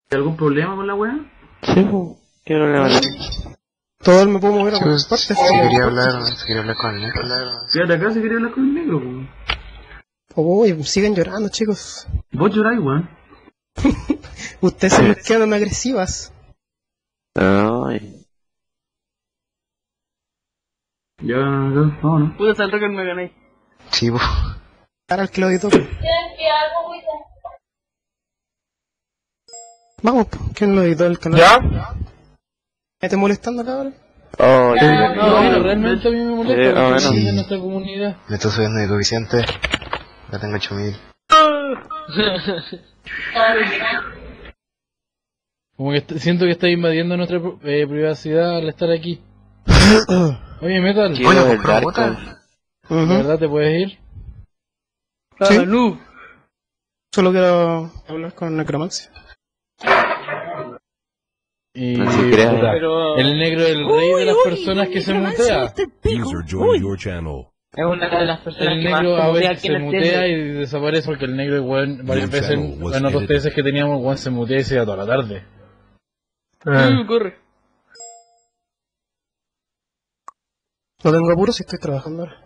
¿Hay algún problema con la weá? Sí, pues. ¿Qué problema tiene? Todo él me puedo mover a cualquier parte. Si quería hablar con el negro. Quédate acá si quería hablar con el negro, weón. Uy, siguen llorando, chicos. Vos lloráis, weón. Ustedes se me quedan agresivas. Ay. Ya, vámonos. Puta, al Rocker me ganáis. Sí, po. Ahora el que lo editó. Vamos, ¿quién lo editó el canal? ¿Ya? ¿Me estás molestando acá ahora? Oh, No, realmente a mí me molesta porque bueno. sí. En nuestra comunidad. Me estoy subiendo de coeficiente. Ya tengo 8000. Como que siento que está invadiendo nuestra privacidad al estar aquí. Oye, Metal, Quiero Bueno, el pues, Dark. puta. ¿de verdad te puedes ir? Sí. No. Solo quiero hablar con Necromancia. Y No se crea. puta, Pero el negro es el rey de las personas que se mutea. User joined your channel. es una de las personas El que más negro a mutea veces aquí se en el mutea Tinder. y desaparece porque el negro igual varias Your veces, channel was en otros edited. TS que teníamos, igual se mutea y se iba toda la tarde. Corre. No tengo apuro si estoy trabajando ahora.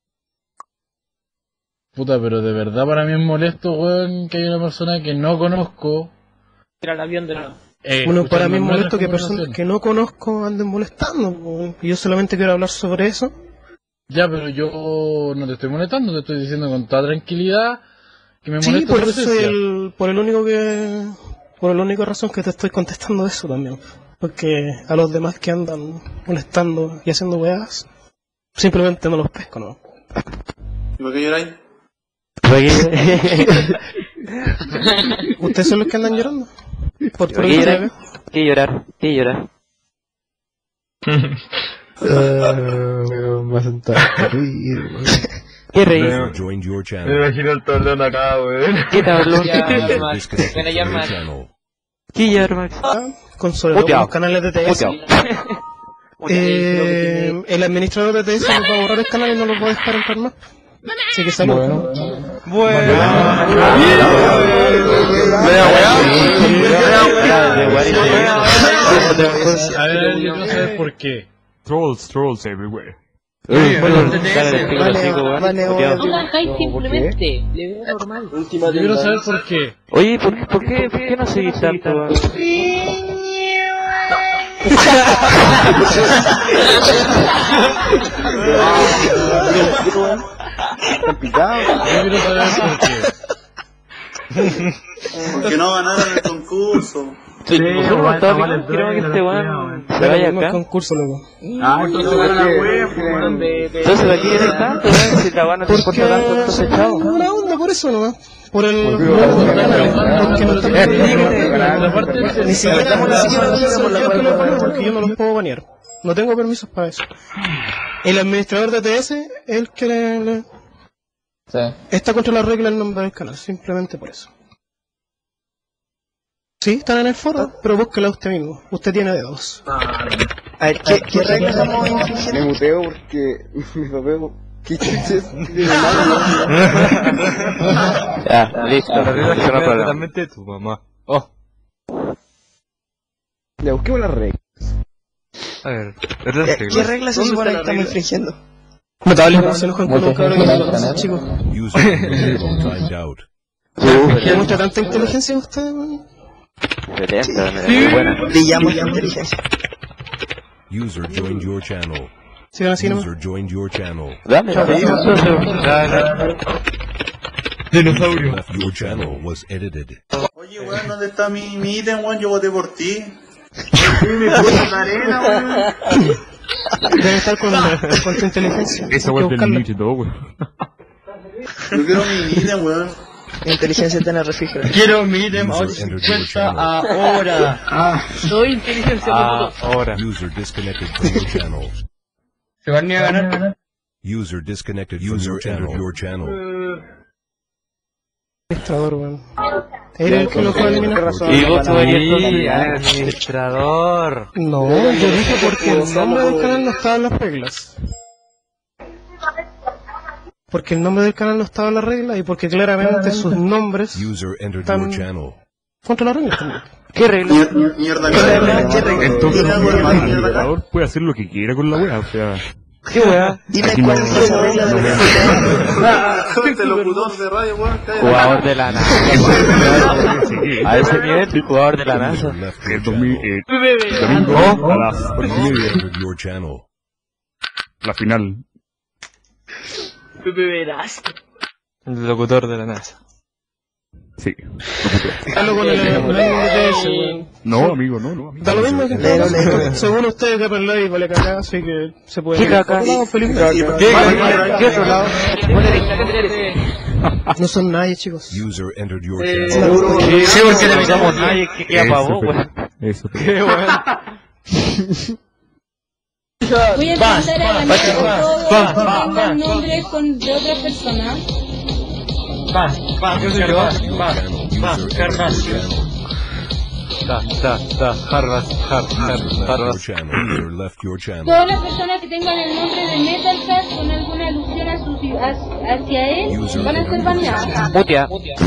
Puta, pero de verdad para mí es molesto, weón, que haya una persona que no conozco. Tira el avión de nuevo. Bueno, para mí es escuchando molesto que nuestras personas que no conozco anden molestando. Po. Y yo solamente quiero hablar sobre eso. Ya, pero yo no te estoy molestando, te estoy diciendo con toda tranquilidad que me Sí, molesta por tu eso presencia. por la única razón que te estoy contestando eso también. Porque a los demás que andan molestando y haciendo weas, simplemente no los pesco, ¿no? ¿Y por qué lloráis? ¿Ustedes son los que andan llorando? Por ¿Qué el llorar? ¿Qué llorar? ¿Qué llorar? Me voy a sentar a reír, weón. ¿Qué reís? User joined your Me channel. imagino el tordón acá, weón. ¿Qué tablón? Ya, User Max. disconnected Ven a from your llamar. channel. ¿Qué llorar, Max? con sobre todo con Puteado. los canales de TS. El administrador de TS nos va a borrar el canal y no lo va a dejar entrar más. Así que saludos. A ver, yo quiero saber por qué. Trolls everywhere. Simplemente. Le veo normal. Yo quiero saber por qué. Oye, ¿por qué no seguís tanto, weón? Están picados. Yo quiero saber por qué. Porque no ganaron el concurso. Nosotros estamos bien, queremos que este weón se vaya Tenemos acá. concurso, loco. Ah, entonces van a la wea, pues, weón. Entonces, ¿para qué quieres tanto, weón? Si la weón no te importa tanto, entonces chao. Una onda por eso nomás. Por el... Porque no estamos Ni siquiera soy yo que lo pongo porque yo no los puedo banear. No tengo permisos para eso. El administrador de TS es el que está contra la regla del nombre del canal, simplemente por eso. Sí, están en el foro, pero búsquela usted mismo. Usted tiene dedos. A ver, ¿qué reglas estamos infringiendo? Me muteo porque mi papel... ¿Qué chuches? Ya, listo. Eso no es problema. Totalmente tu mamá. Oh. Ya, busquemos las reglas. A ver, ¿qué reglas se supone que estamos infringiendo? Notables, no se enojan con un cabrón que no lo conoce, chicos. User microphone timed out. ¿Qué muestra tanta inteligencia usted, man? Buena. Brillamos la inteligencia. User joined your channel. Sigan así nomás. User joined your channel. Dale, Dinosaurio. Your channel was edited. Oye, weón, ¿dónde está mi ítem, weón? Yo voté por ti. Debe estar con tu inteligencia. Esa Hay que weón del buscarla. nítido, weón. Yo quiero mi ítem, weón. Inteligencia tiene refrigerator. Quiero mi ítem a User entered your 850 channel. ahora. Soy inteligencia de puto. User disconnected from your channel. ¿Se van a ganar? User disconnected from your channel. Your channel. Administrador, weón. Era el que lo fue a eliminar. Y vos te administrador. No, yo dije porque el nombre del canal no estaba en las reglas. Porque el nombre del canal no estaba en las reglas y porque claramente sus nombres User entered Tan- your channel. Contra las reglas también. ¿Qué regla? Mierda, Entonces, el moderador puede hacer lo que quiera con la wea, o sea... ¿Qué weá? Dime Aquí cuál no- es esa regla no de me- Este locutor de radio, weón, cállate. Jugador de la NASA. A ese nivel, jugador de la User NASA. left your El channel. domingo a las 8:30, Entered your channel. la final. Pepe Verasco. El locutor de la NASA. Sí. Hazlo con el DTS, weón. No, amigo, no, amigo. Da lo mismo que en todo caso. Según ustedes, que Lobby vale caca, así que se puede. ¿Qué caca? ¿Qué otro lado? No son nadie, chicos. User entered your channel. Sí, porque le metamos nadie que queda pa' vos, weón. Eso. Qué weón. Voy a intentar avanzar todo que tengan nombres de otras personas. User left your channel. Todas las personas que tengan el nombre de Metalcast con alguna alusión hacia él van a ser baneadas. Mutia.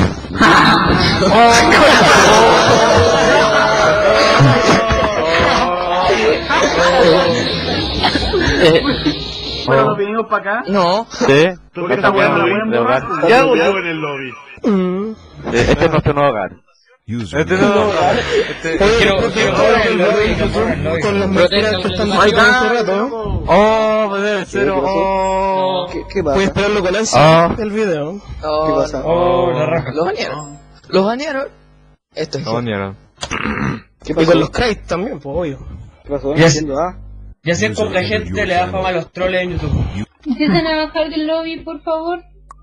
Bueno, nos vinimos para acá. No. Sí. Porque esta weá no de hogar. Ya en el lobby. Este es nuestro nuevo hogar. User Este es nuevo hogar. Quiero jugar el lobby. Con las mentiras que están diciendo hace rato. Oh, debe ser. Oh. ¿Qué Voy a pasa? esperarlo con ansia el video. ¿Qué pasa? Oh, la raja. Los banearon. Los banearon. Esto es. ¿Qué Y con pasó? los crates también, pues obvio. ¿Qué pasó? No Ya entiendo, ah. Y así es como la gente le da fama a los troles en YouTube. Empiezan a bajar del lobby, por favor.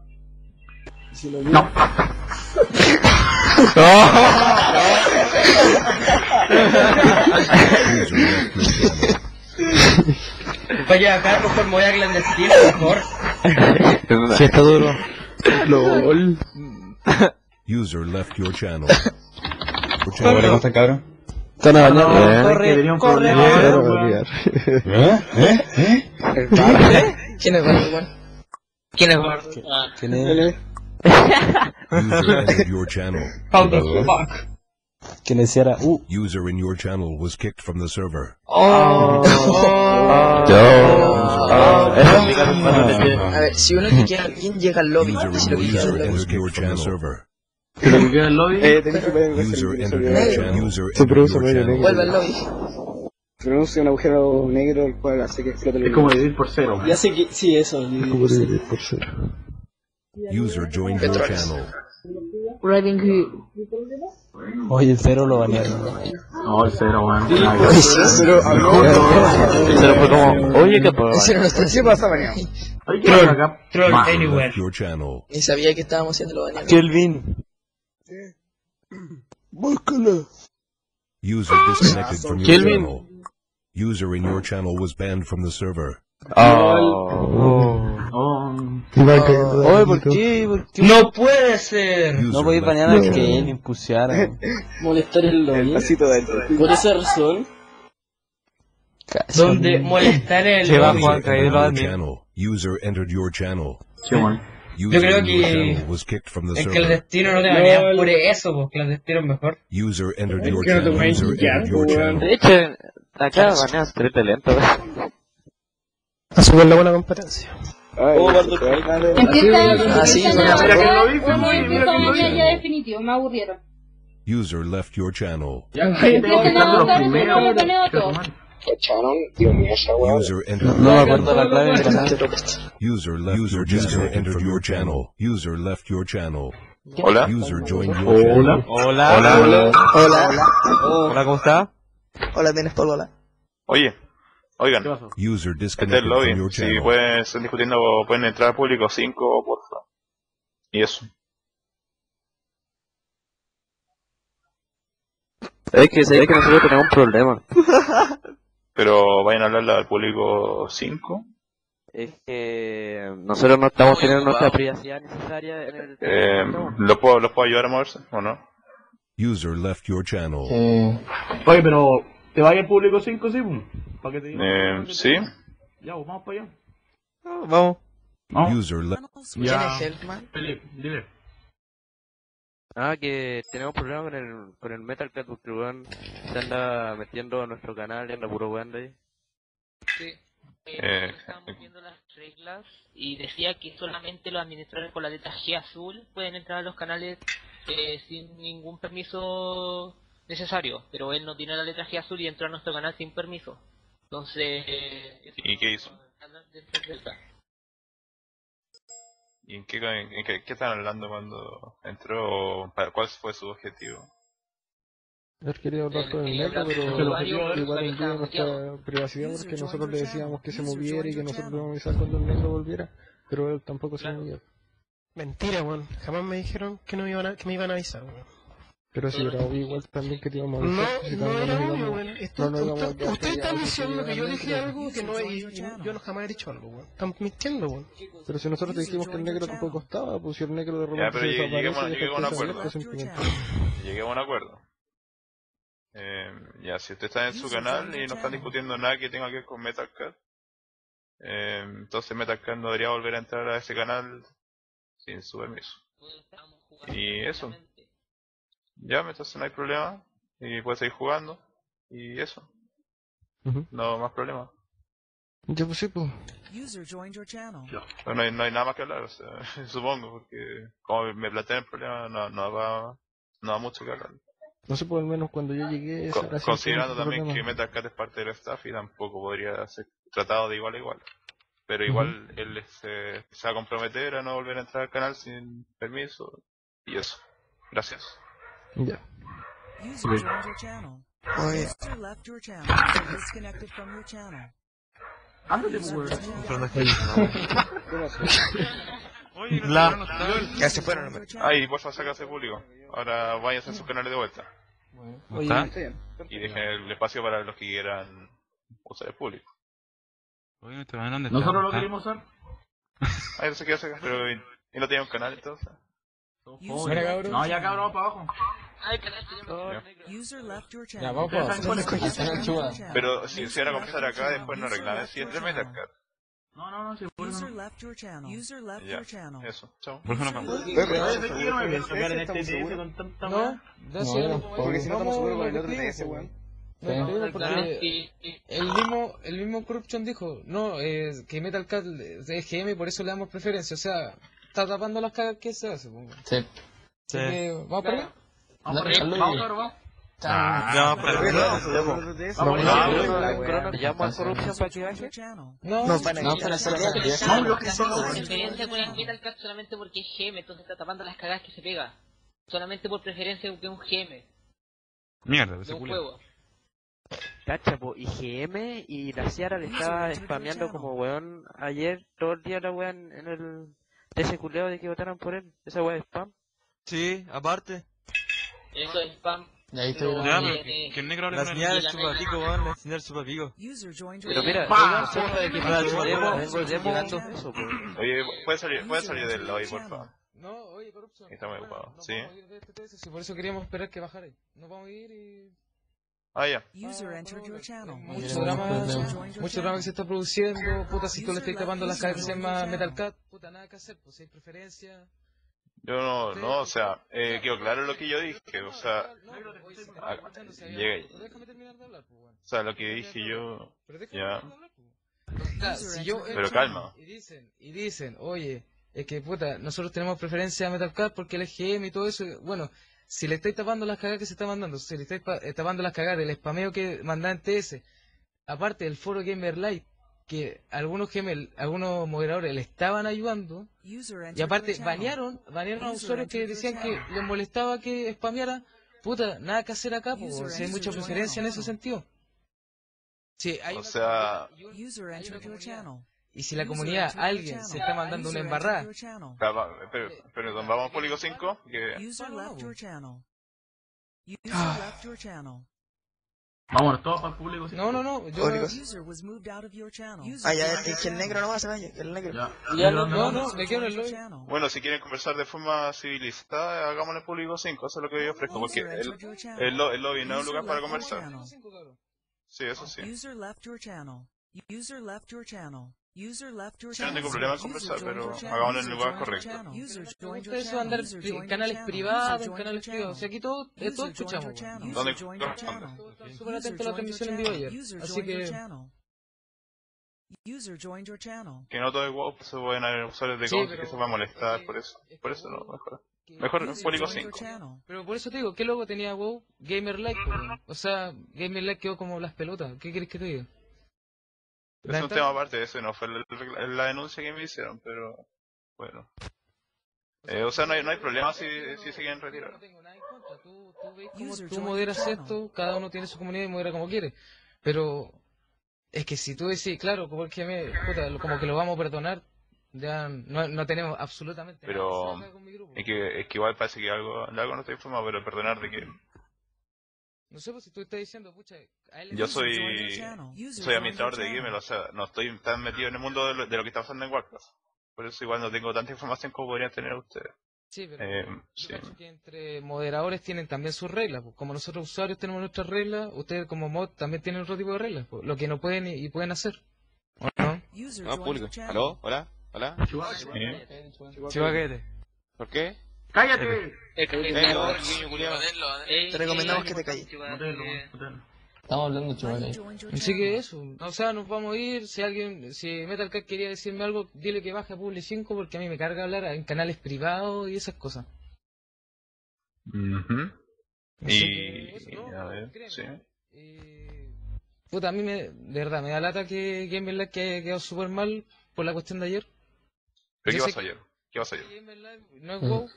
No. Vaya acá, mejor me voy a clandestino, mejor. Sí, está duro. LOL. User left your channel. ¿Cómo están, cabrón? Están a bañar. Corre. ¿Quién es Bardo? ¿Quién es Bart? ¿Quién es? User entered your channel. How the fuck? ¿Quién es era? User in your channel was kicked from the server. A ver, si uno que quiera alguien llega al lobby, User dice lo que quiera user del lobby. was kicked from the server. ¿Lo que queda en el lobby? Tenés que poner User entered your channel. User Se entered produce your medio channel. Vuelve al lobby. Pronuncia un agujero negro el cual hace que explote el Es como dividir por cero. Ya sé que, sí, eso. User joined your channel. Riding Hood. Oye, el cero lo banearon. No, el cero, weón. Pero Pero fue como, oye, ¿qué puedo? Ese era nuestro. ¿qué pasa, María? Troll User anywhere. left your channel. Ni sabía que estábamos haciendo lo banearon. Kelvin. User disconnected from your Kelvin. channel. User in your channel was banned from the server. Oye, ¿por qué? ¡No puede ser! User podéis left banear your a channel. Kelvin, impulsar. Molestar el El lobby. pasito de adentro. Por esa razón. Donde molestar el Se va, lobby. Juan. User entered your channel. User entered your channel. Sí, weón. User creo in your que channel was kicked from the El server. clandestino no te banean por eso, pues clandestino es mejor. User entered your que no te channel. pueden User quitar, entered your weón. channel. De hecho, acá baneas trete lento. A su la buena competencia. Empiezan sí, a mira bajar que lo vi, o no mira empieza que a lo vi. banear ya definitivo, me aburrieron. User left your channel. Ya, ahí tengo que Empiezan estar a los bajar o no primeros. los baneo a todos. User entered No me your acuerdo la clave de la User left your channel. User entered your channel. User left your channel. Hola. User joined your channel. Hola. Hola. Hola, ¿cómo está? Hola, tienes polvo, hola. Oye, oigan, User este es disconnected el from lobby. your Si channel. pueden, están discutiendo, pueden entrar público 5, porfa. Y eso. Es que nosotros tenemos un problema. Pero vayan a hablarle al público 5. Es que nosotros no estamos teniendo nuestra privacidad necesaria en el... ¿Los puedo ayudar a moverse o no? User left your channel. Oye, pero ¿te va a ir público 5, sí? ¿Para que te diga? Sí. Ya, pues, vamos para allá. Vamos. User left. ¿Quién es Helpman? Felipe, dile. Ah, que tenemos problemas con el Metal Cat porque el weón se anda metiendo a nuestro canal y anda puro weón de ahí. Sí. Estábamos viendo las reglas y decía que solamente los administradores con la letra G azul pueden entrar a los canales sin ningún permiso necesario, pero él no tiene la letra G azul y entró a nuestro canal sin permiso. Entonces... ¿Y qué hizo? ¿Y en qué están hablando cuando entró? ¿Cuál fue su objetivo? Él quería hablar con el negro, pero igual invade nuestra privacidad porque nosotros le decíamos que se moviera y que nosotros le íbamos a avisar cuando el negro volviera, pero él tampoco se movía. Mentira, weón. Jamás me dijeron que me iban a avisar, weón. Pero si era obvio igual también que te íbamos a avisar. No era obvio, weón. Usted está diciendo que yo dije algo que no yo no jamás he dicho algo, weón. Están mintiendo, weón. Pero si nosotros te dijimos que el negro tampoco estaba, pues si el negro de repente se desaparece, lleguemos a un acuerdo. Lleguemos a un acuerdo. Ya, si usted está en su canal y no están discutiendo nada que tenga que ver con Metal Cat, entonces Metal Cat no debería volver a entrar a ese canal sin su permiso. Y eso. Ya, entonces no hay problema. Y puede seguir jugando. Y eso. No más problema. Ya pues sí, pues. Pero no hay nada más que hablar, o sea, supongo, porque como me plantean el problema, no va mucho que hablar. No sé, por lo menos cuando yo llegué... Considerando también que Metal Cat es parte del staff y tampoco podría ser tratado de igual a igual. Pero igual él se va a comprometer a no volver a entrar al canal sin permiso. Y eso. Gracias. Ya. Oye. Ya se fueron. Ay, por favor, sácase público. Ahora váyanse a sus canales de vuelta. Y dejen el espacio para los que quieran usar el público. Nosotros lo queremos usar. Ay, no sé qué hacer, pero ¿y no tiene un canal entonces? No, ya cabrón, vamos para abajo. Ya, vamos para abajo. Pero si van a comenzar acá, después no reclamen si es de Metal Cat. No, si por eso. Ya, eso, chao. Porque si no estamos seguros con el otro TS, weón. Porque el mismo Corruption dijo, no, que Metal Cat es GM y por eso le damos preferencia, o sea, está tapando las cagas que se hace. Sí. ¿Vamos para allá? Vamos. ¿Llamo a Corruption para que baje? No, para hacer la preferencia con el Metal Cat solamente porque es GM, entonces está tapando las cagadas que se pega. Solamente por preferencia que es un GM. Mierda, de un juego. Cacha, po, y GM y la Ciara le estaba spameando como weón ayer todo el día la weón en el ese culeo de que votaran por él. Esa weón es spam. Sí, aparte. Eso es spam. Ahí estoy. Ya, pero que el negro hable con el... La señal chupapico, weón, la señal chupapico. Pero mira, oye, ¿puede salir del lobby, por favor? No, oye, Corruption. Está muy ocupado, ¿sí? Por eso queríamos esperar que bajara. Nos vamos a ir y... Ah, ya. Mucho drama que se está produciendo. Puta, si tú le estás tapando las caras que se llama Metal Cat, puta, nada que hacer, pues si hay preferencia. Yo no, o sea, quedó claro lo que yo dije, o sea, o sea, lo que dije yo, ya, pero calma. Y dicen, oye, es que puta, nosotros tenemos preferencia a Metal Cat porque el GM y todo eso, bueno, si le estáis tapando las cagadas que se está mandando, si le estáis tapando las cagadas del spameo que manda en TS, aparte del foro Gamer Live, que algunos moderadores le estaban ayudando, y aparte banearon a usuarios que decían que les molestaba que spameara, puta, nada que hacer acá, pues, si hay mucha preferencia en ese sentido. Sí, hay o sea... Y si la comunidad, alguien se está mandando una embarrada... Pero vamos a Público 5, que... Vámonos todos para el público. No, yo... ya, que el negro no va, se vaya, que el negro. No, me quedo en el lobby. Bueno, si quieren conversar de forma civilizada, hagámoslo en Público 5, eso es lo que yo ofrezco, porque el lobby no es un lugar para conversar. Sí, eso sí. Yo no tengo problema en conversar, pero hagámoslo en el lugar correcto. Eso andar canales privados, Si aquí todos escuchamos. ¿Dónde? Súper atento a la transmisión en vivo ayer. Así que... Que no todo es WoW, pues se pueden haber usuarios de conf que se van a molestar, por eso no, mejor público 5. Pero por eso te digo, ¿qué logo tenía WoW? Gamer-like, o sea, Gamer-like quedó como las pelotas, ¿qué querés que te diga? Es un tema aparte de eso, no fue la denuncia que me hicieron, pero bueno. O sea, no hay problema si se quieren retirar. Tú moderas esto, cada uno tiene su comunidad y modera como quiere, pero... Es que si tú decís, claro, porque como que lo vamos a perdonar, ya no tenemos absolutamente pero nada con mi grupo. Es que igual parece que de algo no estoy informado, pero perdonar de qué. No sé, pues si tú estás diciendo, pucha, a él yo soy administrador de Gmail, o sea, no estoy tan metido en el mundo de lo que está pasando en Warcraft. Por eso igual no tengo tanta información como podrían tener ustedes. Sí, pero yo que entre moderadores tienen también sus reglas. Pues. Como nosotros usuarios tenemos nuestras reglas, ustedes como mod también tienen otro tipo de reglas. Pues. Lo que no pueden y pueden hacer. ¿O no? No, público. ¿Aló? ¿Hola? ¿Hola? Chivaquete. ¿Por qué? ¡Cállate! Te recomendamos que te calles. Estamos hablando chavales. Así que eso, o sea, nos vamos a ir. Si Metalcat quería decirme algo, dile que baje a Publi 5 porque a mí me carga hablar en canales privados y esas cosas. A ver, sí. Puta, a mí de verdad me da lata que Gamer que haya quedado súper mal por la cuestión de ayer. ¿Pero qué pasó ayer? ¿Qué pasó ayer? No es WoW.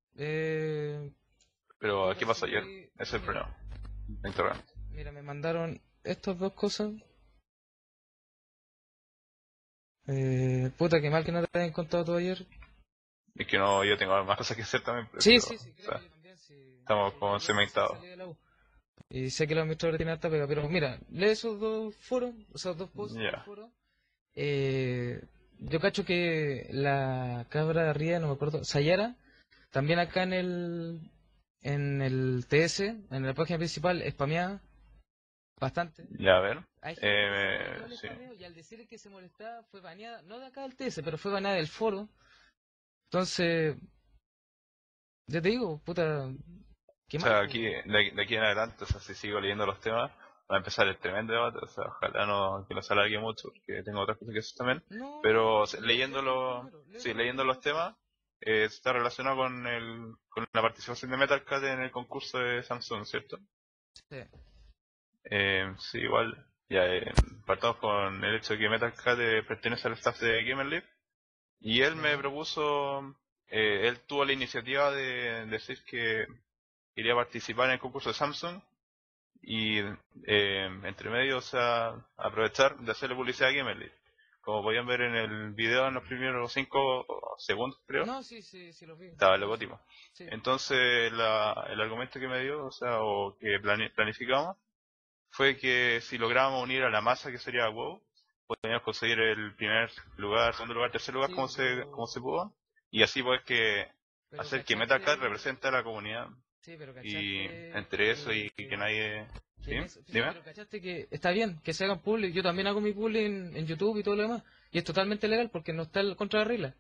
Pero ¿qué pasó ayer? Ese es el problema. Interrogante. Mira, me mandaron estas dos cosas. Puta, qué mal que no te hayan contado todo ayer. Es que no, yo tengo más cosas que hacer también. Sí, creo que también, estamos como cementados. Y sé que los administradores tienen harta pega, pero mira, lee esos dos foros, esos dos posts del foro. Yo cacho que la cabra de arriba, no me acuerdo, Sayara, también acá en el TS, en la página principal, spameada bastante. Ya, a ver. Sí. Y al decir que se molestaba, fue baneada, no de acá del TS, pero fue baneada del foro. Entonces, ya te digo, puta... O sea, de aquí en adelante, o sea, si sigo leyendo los temas, va a empezar el tremendo debate. O sea, ojalá que no se alargue mucho, porque tengo otras cosas que hacer también. Pero leyendo los temas, está relacionado con la participación de Metalcat en el concurso de Samsung, ¿cierto? Sí. Sí, igual. Ya, partamos con el hecho de que Metalcat pertenece al staff de GamerLib. Y él me propuso, él tuvo la iniciativa de decir que quería participar en el concurso de Samsung y entre medio, o sea, aprovechar de hacerle publicidad a GamerLib. Como podían ver en el video, en los primeros 5 segundos, creo. No, sí, lo vi. Estaba el logotipo. Sí. Entonces, el argumento que me dio, o sea, o que planificamos, fue que si lográbamos unir a la masa que sería WoW, podríamos conseguir el primer lugar, segundo lugar, tercer lugar, como se pudo, y así pues hacer que Metalcat represente a la comunidad. Sí, pero y entre eso y que nadie... ¿Sí? Dime. Pero cachaste que está bien que se hagan public, yo también hago mi public en YouTube y todo lo demás, y es totalmente legal porque no está contra la regla.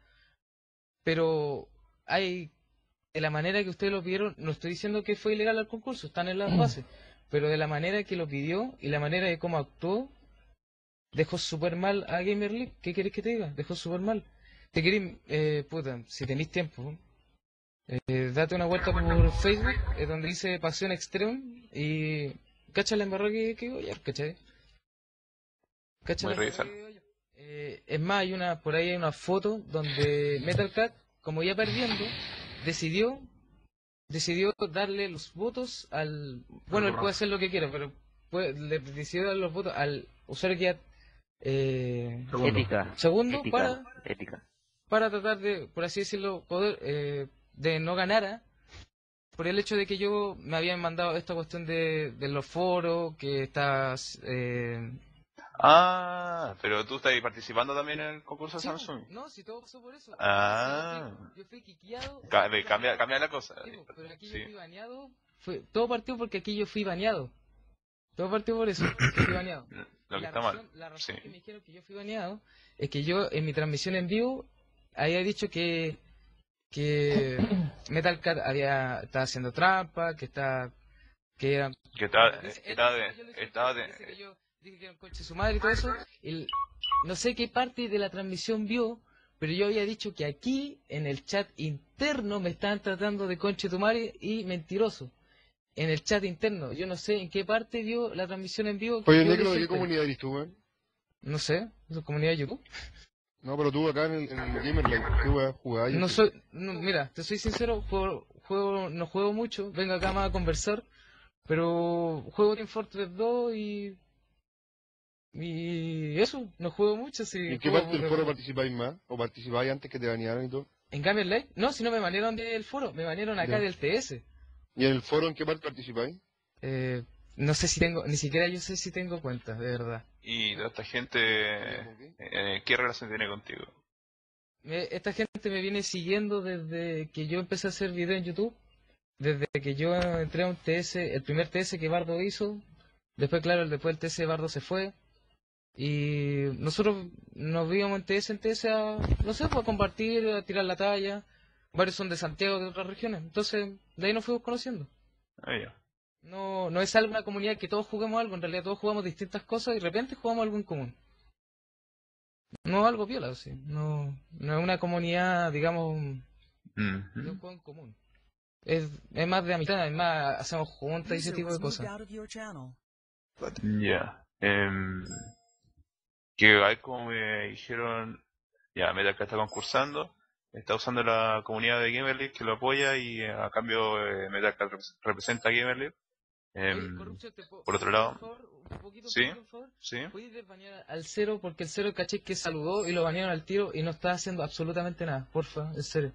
Pero de la manera que ustedes lo pidieron, no estoy diciendo que fue ilegal el concurso, están en las bases, pero de la manera que lo pidió y la manera de cómo actuó, dejó súper mal a GamerLib. ¿Qué querés que te diga? Dejó súper mal. Te querés, puta, si tenéis tiempo, date una vuelta por Facebook, donde dice Pasión Extreme, y cacha la embarrada que digo ayer, ¿cachai? Cacha la embarrada que digo ayer. Es más, por ahí hay una foto donde Metalcat, como ya perdiendo, decidió darle los votos al... Bueno, él puede hacer lo que quiera, pero le decidió dar los votos al usuario que ya... Segundo, para tratar de, por así decirlo, poder de no ganara, por el hecho de que yo me habían mandado esta cuestión de los foros, que estás... pero tú estás participando también en el concurso de Samsung. No, si todo pasó por eso. Yo fui quiqueado. Cambia la cosa. Sí, pero aquí yo fui baneado. Todo partió porque aquí yo fui baneado. Todo partió por eso, que fui baneado. Lo que está mal. La razón que me dijeron que yo fui baneado es que yo en mi transmisión en vivo había dicho que Metal Cat estaba haciendo trampa, que estaba Dije que era un coche su madre y todo eso. No sé qué parte de la transmisión vio, pero yo había dicho que aquí en el chat interno me estaban tratando de conche tu madre y mentiroso. En el chat interno, yo no sé en qué parte vio la transmisión en vivo. Oye, Negro, ¿de qué comunidad eres tú, weón? No sé, ¿es comunidad de YouTube? No, pero tú acá en el Gamer Live, ¿qué jugás? Mira, te soy sincero, no juego mucho, vengo acá más a conversar, pero juego Team Fortress 2 y eso, no juego mucho. ¿En qué parte del foro participáis más? ¿O participáis antes que te banearon y todo? ¿En Gamer Live? No, si no me banearon del foro, me banearon acá del TS. ¿Y en el foro en qué parte participáis? No sé si tengo, ni siquiera yo sé si tengo cuenta, de verdad. ¿Y toda esta gente, qué relación tiene contigo? Esta gente me viene siguiendo desde que yo empecé a hacer video en YouTube, desde que yo entré a un TS, el primer TS que Bardo hizo, después claro, después el TS de Bardo se fue, y nosotros nos íbamos en TS a, no sé, pues a compartir, a tirar la talla, varios son de Santiago, de otras regiones, entonces de ahí nos fuimos conociendo. Ya. No es algo, una comunidad que todos juguemos algo, en realidad todos jugamos distintas cosas y de repente jugamos algo en común. No algo viola, sí. No es una comunidad, digamos, de un juego en común. Es más de amistad, es más, hacemos juntas y ese tipo de cosas. Ya. Que hay como me dijeron, ya, Metal Cat está concursando, está usando la comunidad de Gamer League que lo apoya y a cambio Metal Cat representa a Gamer League. Por otro lado, sí. ¿Puedes banear al Cero? Porque el Cero caché que saludó y lo banearon al tiro y no está haciendo absolutamente nada. Porfa, el Cero.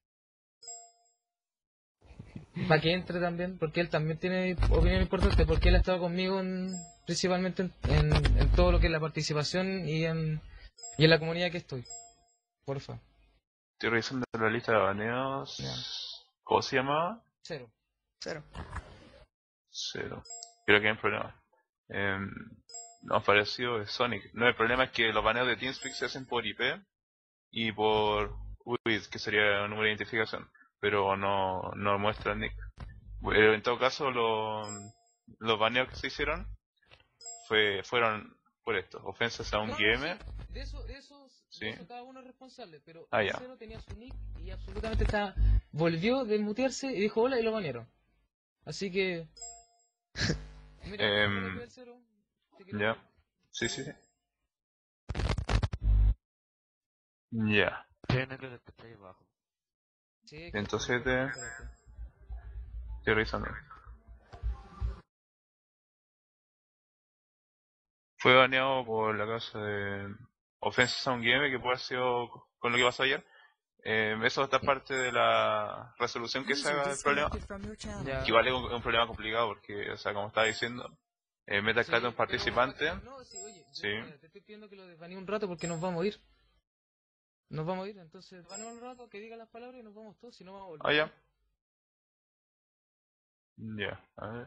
Para que entre también, porque él también tiene opinión importante, porque él ha estado conmigo principalmente en todo lo que es la participación y en la comunidad que estoy. Porfa. Estoy revisando la lista de baneos. ¿Cómo se llamaba? Cero. Creo que hay un problema. Nos ha parecido Sonic. No, el problema es que los baneos de TeamSpeak se hacen por IP y por UID, que sería un número de identificación, pero no muestra el nick. Pero en todo caso, los baneos que se hicieron fueron por esto, ofensas a un GM. De eso Sí. cada uno es responsable, pero ya. Cero tenía su nick y absolutamente volvió de mutearse y dijo hola y lo banearon. Así que... Mira, Cero, ya. Sí. Ya. Entonces estoy revisando. Fue baneado por la causa de ofensas a un game, que puede haber sido con lo que pasó ayer. Eso está parte de la resolución que se haga del problema. Que igual es un problema complicado porque, o sea, como estaba diciendo, Metal Cat es un participante. Sí. Te estoy pidiendo que lo desbanee un rato porque nos vamos a ir. Entonces desbaneo un rato, que diga las palabras y nos vamos todos, si no vamos a volver. Ya. Ya, a ver.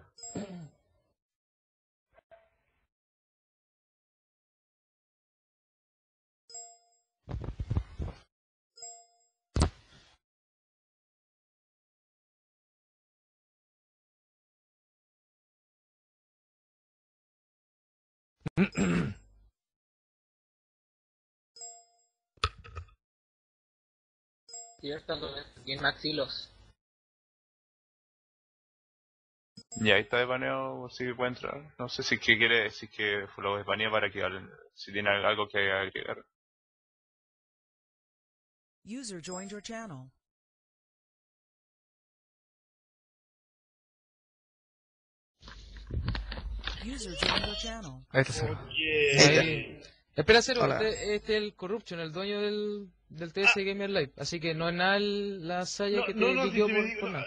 Cierto, bien Maxilos. Y ahí está desbaneado, si puede entrar. No sé si quiere decir que lo desbanea para que si tiene algo que agregar. User joined your channel. User joined your channel. Ahí está Cero. Espera, Cero, este es el Corruption, el dueño del TS Gamer Live. Así que no es nada la saya que te dividió por nada.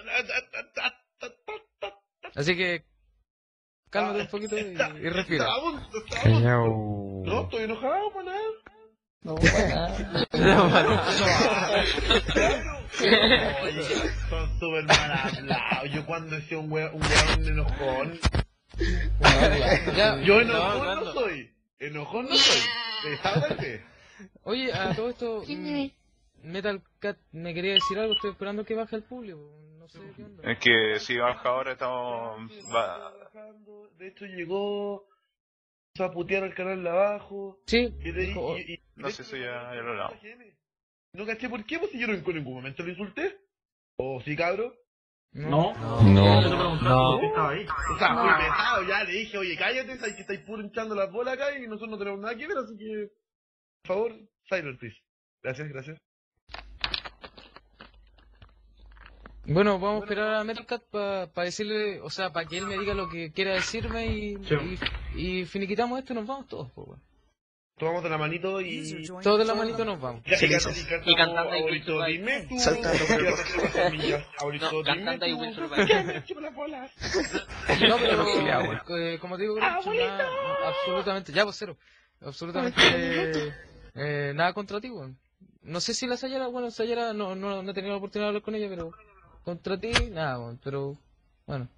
Así que cálmate un poquito y respira. No, estoy enojado, maná. No, Oye, son súper mal hablados. Yo cuando decía un weón enojón. Ya, Yo enojón no soy. Enojón no soy. Destábate. Oye, a todo esto, Metal Cat me quería decir algo, estoy esperando que baje el público. No sé qué onda. Es que si baja ahora estamos... De hecho llegó a putear al canal de abajo. Sí. No sé si ya lo hablamos. No caché por qué, pues si yo en ningún momento lo insulté. ¿O sí, cabro? No. Estaba ahí. O sea, muy pesado, ya le dije, oye, cállate, sabes que estáis puro hinchando las bolas acá y nosotros no tenemos nada que ver, así que, por favor, silent, please. Gracias, gracias. Bueno, vamos a esperar a Metal Cat para decirle, o sea, para que él me diga lo que quiera decirme y finiquitamos esto y nos vamos todos, pues, bueno. Tomamos de la manito y... Todos de la manito nos vamos. Y cantando ahí Will Ahorita dime tú. Saltando por el Ahorita No, dime cantando ahí tú. Will Survive. No, pero como te digo, nada, absolutamente, ya pues cero. Absolutamente nada contra ti, weón. No sé si la Sayara, bueno, Sayara no he tenido la oportunidad de hablar con ella, pero contra ti, nada, weón, pero bueno.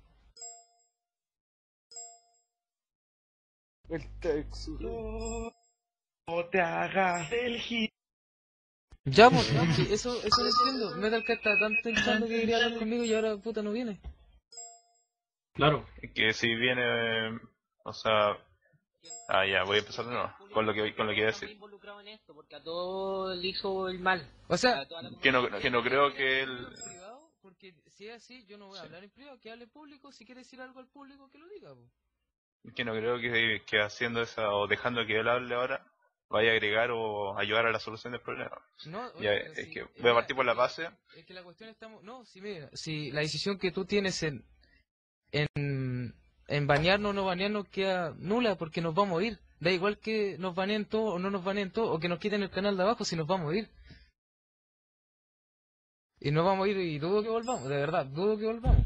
El Texu. No te hagas el hit. Ya, pues, no, sí, eso lo entiendo. Metal Cat está tan pensando que quería hablar conmigo y ahora puta no viene. Claro. Es que si viene... O sea... Ah, ya, voy a empezar de nuevo. Con lo que iba a decir. Involucrado en esto, porque a todo le hizo el mal. O sea, Que no creo que él... Porque si es así, yo no voy a hablar en privado, que hable público. Si quiere decir algo al público, que lo diga, po. Que no creo que haciendo esa o dejando que él hable ahora vaya a agregar o ayudar a la solución del problema. No, Ya, oye, es si, que voy a partir por la base. Es que la cuestión estamos... No, si mira, si la decisión que tú tienes en banearnos o no banearnos queda nula porque nos vamos a ir. Da igual que nos baneen todo o no nos baneen todo o que nos quiten el canal de abajo si nos vamos a ir. Y nos vamos a ir y dudo que volvamos, de verdad, dudo que volvamos.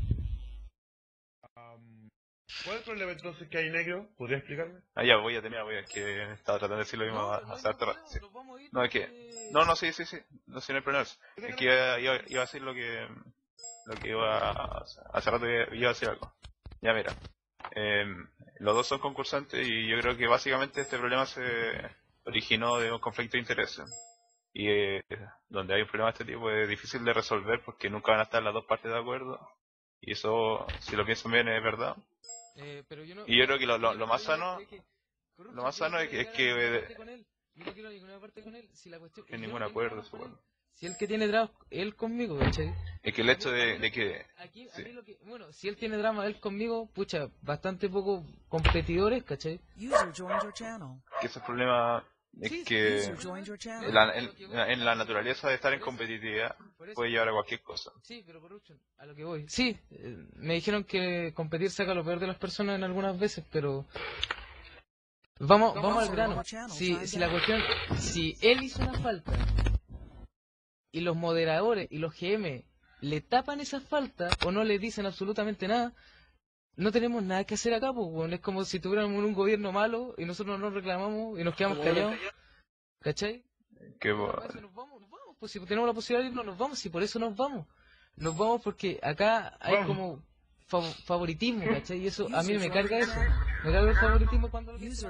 ¿Cuál es el problema entonces que hay, negro? ¿Podría explicarme? Ah, ya, voy a terminar, es que estaba tratando de decir lo mismo hace harto rato. Sí. No, es que... No, sí, no, sí, no hay problema. Es que iba a decir lo que iba a... Hace rato iba a decir algo. Ya, mira. Los dos son concursantes y yo creo que básicamente este problema se originó de un conflicto de intereses. Y donde hay un problema de este tipo es difícil de resolver porque nunca van a estar las dos partes de acuerdo. Y eso, si lo piensan bien, es verdad. Pero yo no, y yo creo que lo más sano es que yo no quiero ninguna parte con él, si la cuestión en ningún acuerdo, supongo. Si el que tiene drama él conmigo, ¿cachai? Es que el hecho de que aquí lo que, bueno, si él tiene drama él conmigo, pucha, bastante poco competidores, ¿cachai? User joined your channel. Que ese problema es que User joined your channel. en la naturaleza de estar en competitividad puede llevar a cualquier cosa. Sí, pero por a lo que voy. Sí, me dijeron que competir saca lo peor de las personas en algunas veces, pero vamos al grano. Si la cuestión, si él hizo una falta y los moderadores y los GM le tapan esa falta o no le dicen absolutamente nada, no tenemos nada que hacer acá, pues, bueno, es como si tuviéramos un gobierno malo y nosotros no reclamamos y nos quedamos callados, ¿cachai? Nos vamos, pues si tenemos la posibilidad de irnos, nos vamos, y por eso nos vamos porque acá hay como favoritismo, ¿cachai? Y eso, a mí me carga eso, me carga el favoritismo cuando es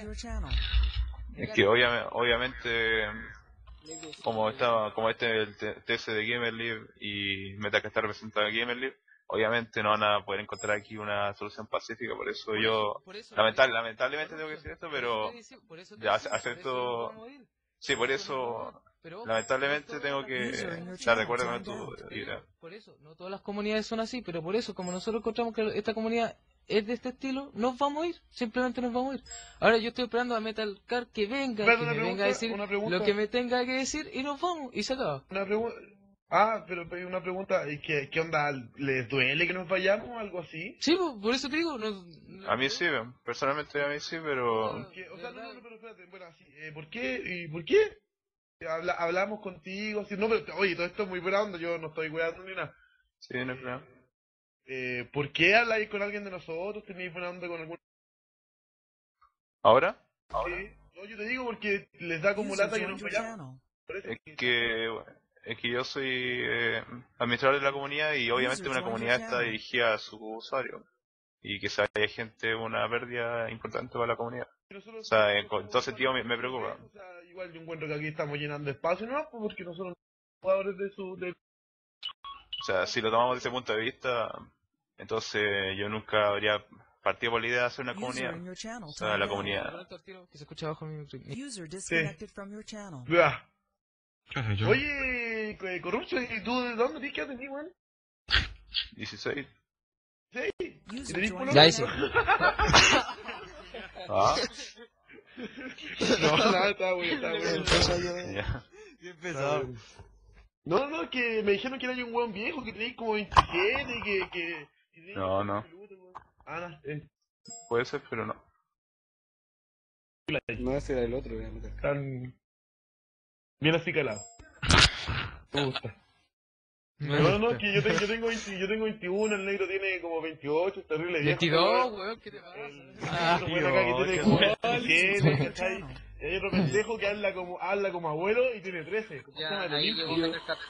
que obviamente como el TS de Gamerlive y Metal Cat está representado en Gamerlive, obviamente no van a poder encontrar aquí una solución pacífica, por eso yo lamentablemente tengo que decir esto, pero acepto. Sí, por eso lamentablemente tengo que estar de acuerdo con tu idea. Por eso, no todas las comunidades son así, pero por eso, como nosotros encontramos que esta comunidad es de este estilo, nos vamos a ir, simplemente nos vamos a ir. Ahora yo estoy esperando a Metal Cat que venga, que me venga a decir lo que me tenga que decir y nos vamos, y se acaba. Pero una pregunta, ¿qué onda? ¿Les duele que nos vayamos o algo así? Sí, por eso te digo. A mí sí, personalmente a mí sí, pero... pero espérate, bueno, así, ¿por qué? ¿Y por qué? Hablamos contigo, así, no, pero oye, todo esto es muy buena onda, yo no estoy weando ni nada. Sí, no es claro. ¿Por qué habláis con alguien de nosotros? ¿Tenéis buena onda con algún...? ¿Ahora? Sí, no, yo te digo porque les da como lata que nos vayamos. Es que yo soy administrador de la comunidad y obviamente una comunidad está dirigida a su usuario. y que se vaya gente una pérdida importante para la comunidad. O sea, en todo sentido me preocupa. O sea, igual yo encuentro que aquí estamos llenando espacio, ¿no? Porque nosotros somos jugadores de... O sea, si lo tomamos desde ese punto de vista, entonces yo nunca habría partido por la idea de hacer una comunidad. O sea, la comunidad... Que se escucha abajo mi... User disconnected from your channel. Ya. Oye, Corruption, ¿y tú de dónde tienes que atender, weón? 16. Sí. ¿Y tenés polo? Ya hice. Ah. No, nada, está bueno. Ya. Bien pesado. No, es que me dijeron que era un weón viejo, que tenéis como 27, que No. Ah, Puede ser, pero no. No, ese era el otro, obviamente. Están bien así calados. Me gusta. No, es que yo tengo 21, el negro tiene como 28, es terrible viejo. 22, weón, ¿qué te pasa? Bueno, acá que tiene como 27, ¿cachai? Y hay otro pendejo que habla como abuelo y tiene 13. ¿Cómo se llama? Ahí llegó El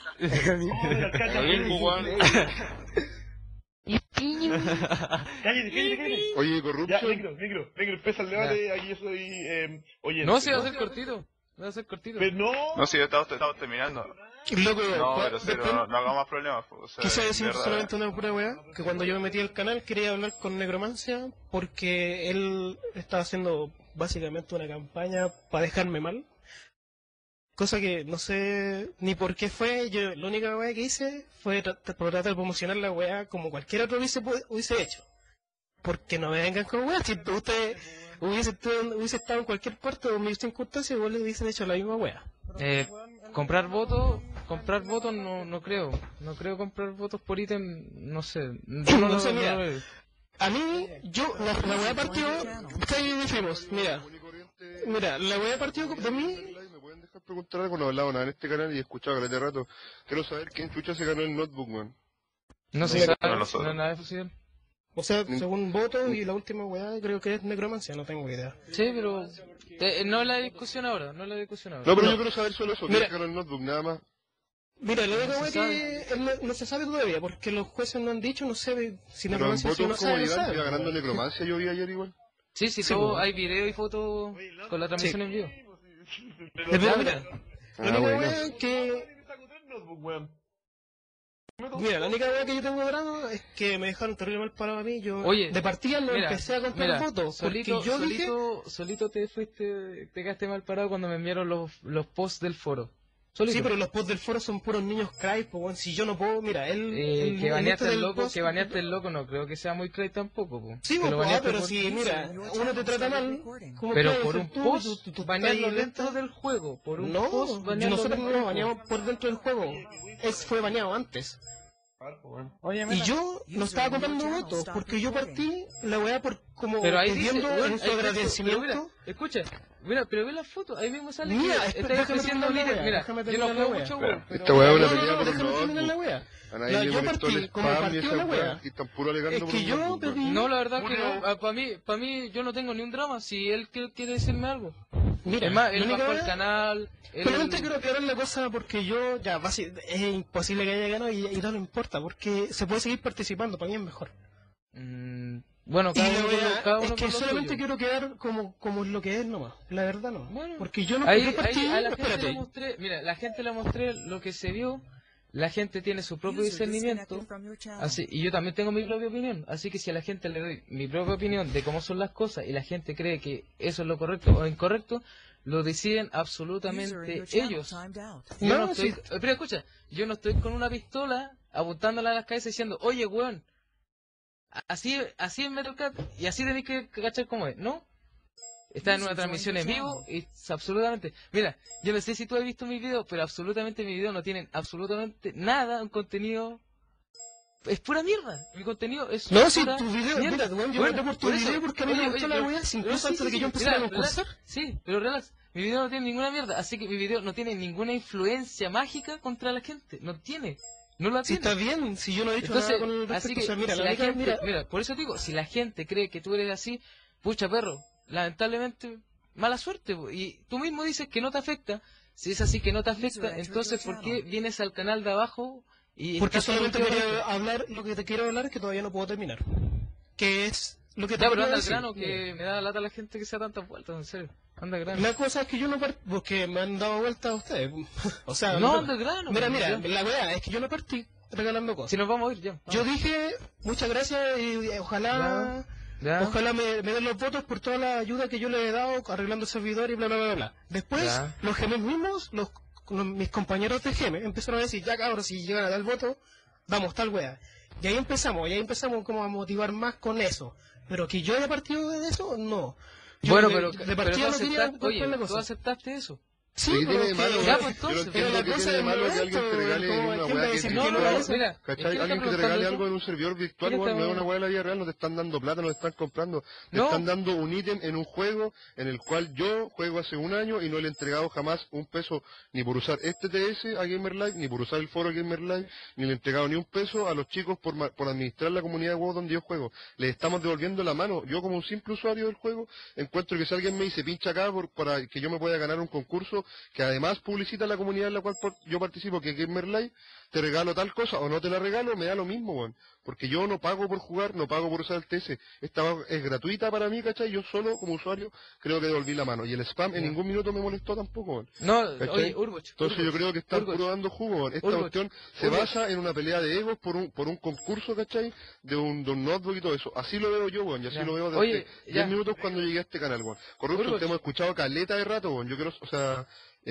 Cállate. Oye, Ya, Corruption. negro, empieza el debate, aquí yo soy oyente. No, si va a ser cortito. Va a ser cortito. Pero no. No, si estamos terminando. Loco, No, pero cero, no hagamos más problemas. O sea, quise de decir verdad. solamente una pura weá, que cuando yo me metí al canal quería hablar con Necromancia porque él estaba haciendo básicamente una campaña para dejarme mal. Cosa que no sé ni por qué fue. Yo la única weá que hice fue tratar de promocionar la weá como cualquier otro hubiese hecho. Porque no me vengan con weá. Si usted hubiese estado en cualquier parte o en mis circunstancias, igual le hubiesen hecho la misma weá. Comprar votos no creo. No creo comprar votos por ítem, no sé. Yo no sé, mira. A mí, la weá partió. Ahí dijimos, mira, la weá partió de mí. ¿Me pueden dejar preguntar algo? No he hablado nada en este canal y he escuchado que de rato. Quiero saber quién chucha se ganó el notebook, man. No se sabe, no es nada oficial. O sea, según voto y la última weá creo que es Necromancia, no tengo idea. Sí, pero no es la discusión ahora, No, pero yo quiero saber solo eso, quién se ganó el notebook, nada más. Mira, la única weá que no se sabe todavía, porque los jueces no han dicho, no sé si Pero en Necromancia sí votos no como sabe. iba ganando Necromancia, yo vi ayer igual. Sí, todo, hay video y foto con la transmisión en vivo. Mira, la única weá que... Mira, la única weá que yo tengo drama es que me dejaron terrible mal parado a mí. Yo de partida no empecé a comprar votos. Solito te fuiste, te quedaste mal parado cuando me enviaron los posts del foro. Solito. Sí, pero los posts del foro son puros niños cry, pues bueno, si yo no puedo, mira, que baneaste el loco, no creo que sea muy cry tampoco, pues. Sí, pero si, mira, uno te trata mal, pero por un post, banearlo dentro del juego, por un post, nosotros no lo baneamos por dentro del juego, fue baneado antes. Y yo no estaba comprando votos, porque yo partí la weá por como pidiendo en su agradecimiento. Escucha, mira, pero ve la foto, ahí mismo sale mira, que está ofreciendo líder. Mira, yo no juego mucho, esta weá es una pelea por un notebook. Yo partí, como partió la weá. Es que yo pedí... No, la verdad que no, para mí yo no tengo ni un drama, si él quiere decirme algo. Mira, es más, él bajó el canal... Pero antes quiero aclarar la cosa porque yo, es imposible que haya ganado y no le importa, porque se puede seguir participando, para mí es mejor. Bueno, cada uno es que solamente quiero quedar como lo que es nomás, la verdad no. Bueno, porque yo no a la gente le mostré, mira, la gente le mostré lo que se vio, la gente tiene su propio discernimiento, así, y yo también tengo mi propia opinión, así que si a la gente le doy mi propia opinión de cómo son las cosas y la gente cree que eso es lo correcto o incorrecto, lo deciden absolutamente ellos. Pero escucha, yo no estoy con una pistola apuntándola a las cabezas diciendo, oye, weón, así es Metal Cat y así tenéis que cachar cómo es, ¿no? Está en una transmisión en vivo y es absolutamente... Mira, yo no sé si tú has visto mis videos, pero absolutamente mis videos no tienen absolutamente nada, un contenido... Es pura mierda, mi contenido es no, si tu video, mira, yo voté por tu video porque a mí me gustó la weá, incluso antes de que yo empezara a concursar. Sí, pero relax, mi video no tiene ninguna mierda, así que mi video no tiene ninguna influencia mágica contra la gente, no la tiene. Si está bien, si yo no he dicho nada con el respecto, así que, o sea, mira, si la gente, mira, por eso digo, si la gente cree que tú eres así, pucha perro, lamentablemente, mala suerte, y tú mismo dices que no te afecta, si es así que no te afecta, entonces ¿por qué vienes al canal de abajo? Porque solamente quería hablar, lo que te quiero hablar es que todavía no puedo terminar. que es lo que te Ya, pero quería anda al decir. grano, que me da lata la gente que sea tantas vueltas, en serio. Anda al grano. La cosa es que yo no partí, porque me han dado vueltas a ustedes. O sea, No, anda al grano. Mira, ya. la verdad es que yo no partí regalando cosas. Si nos vamos a ir, ya. Yo dije, muchas gracias y ojalá... Ya. Ojalá me den los votos por toda la ayuda que yo le he dado arreglando el servidor y bla bla bla bla. Después, Ya. los gemes mismos, mis compañeros de gemes, empezaron a decir, ya cabrón, si llegan a dar el voto, vamos, tal wea. Y ahí empezamos como a motivar más con eso. Pero que yo haya partido de eso, no. Yo Bueno, de pero partida tú no quería aceptaste, oye, la tú cosa. aceptaste eso. Sí, ¿Qué tiene de pero malo? que- Ya, Weón? pues, Yo no entonces, entiendo pero qué la tiene cosa de es malo que alguien te momento, regale como una ¿quién va a weá que decir es que no? virtual. Mira, es que ¿Cachai? ¿quién está Alguien que te preguntando regale eso? algo en un servidor virtual, ¿Quién weón, está- no es una weá de la vida real, no te están dando plata, no te están comprando. Te No. están dando un ítem en un juego en el cual yo juego hace un año y no le he entregado jamás un peso ni por usar este TS a GamerLife, ni por usar el foro GamerLife, ni le he entregado ni un peso a los chicos por administrar la comunidad de WoW donde yo juego. Les estamos devolviendo la mano. Yo como un simple usuario del juego encuentro que si alguien me dice pincha acá para que yo me pueda ganar un concurso que además publicita la comunidad en la cual yo participo, que es GamerLife, te regalo tal cosa o no te la regalo, me da lo mismo, weón. Porque yo no pago por jugar, no pago por usar el TS. Esta es gratuita para mí, ¿cachai? Yo solo como usuario creo que devolví la mano. Y el spam en ningún minuto me molestó tampoco, weón. No, ¿Cachai? oye, Urboch. Entonces yo creo que están Urboch. puro dando jugo, weón. Esta Urboch. cuestión se Urboch. basa en una pelea de egos por un concurso, ¿cachai? De un notebook y todo eso. Así lo veo yo, weón. Y así Ya. lo veo desde Oye, hace 10 ya. minutos cuando llegué a este canal, weón. Corrupto, Urboch. te hemos escuchado caleta de rato, weón. Yo quiero, o sea,